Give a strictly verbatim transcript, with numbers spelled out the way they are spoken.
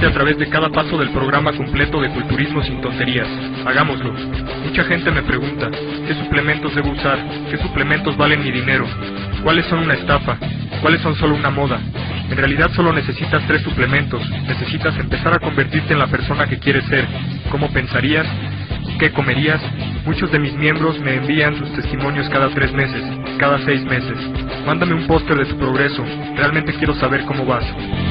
a través de cada paso del programa completo de Culturismo Sin Tonterías. Hagámoslo. Mucha gente me pregunta, ¿qué suplementos debo usar? ¿Qué suplementos valen mi dinero? ¿Cuáles son una estafa? ¿Cuáles son solo una moda? En realidad solo necesitas tres suplementos. Necesitas empezar a convertirte en la persona que quieres ser. ¿Cómo pensarías? ¿Qué comerías? Muchos de mis miembros me envían sus testimonios cada tres meses, cada seis meses. Mándame un póster de tu progreso. Realmente quiero saber cómo vas.